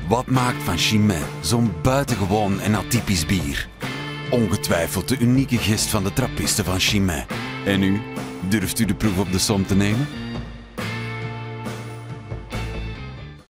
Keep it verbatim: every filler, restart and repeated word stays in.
Wat maakt van Chimay zo'n buitengewoon en atypisch bier? Ongetwijfeld de unieke gist van de trappisten van Chimay. En u, durft u de proef op de som te nemen?